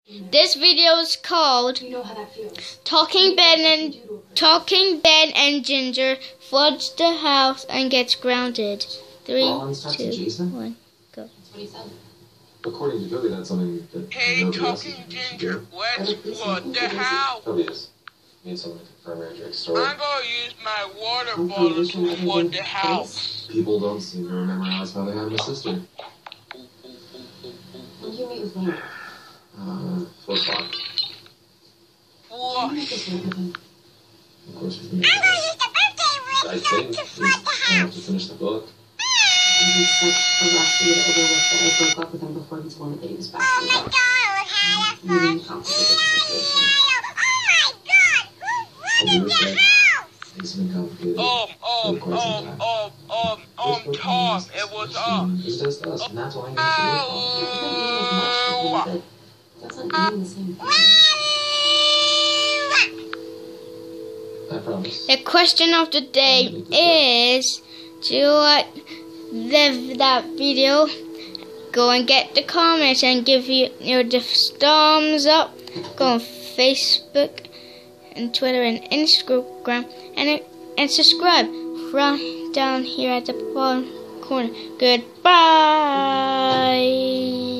This video is called Talking Ben and Ginger floods the house and gets grounded. 3, 2, 1, go. According to Toby, that's something that Talking Ginger, let's flood the house. Toby is. Need someone to confirm Andrew's story. I'm gonna use my water bottle to flood the house. People don't seem to remember how his father had a sister. When did you meet with Lane? 4 o'clock. What? Of course, he's been I think he's to finish the book. And he said a rush to get it over with, that I broke up with him before he told me that he was back. Really complicated situation. It's been complicated. Tom, it was It's just us, and that's why I'm going to Doesn't mean the same thing. I promise. The question of the day is, do you like that video? Go and get the comments and give you the thumbs up. Go on Facebook and Twitter and Instagram and subscribe right down here at the bottom corner. Goodbye.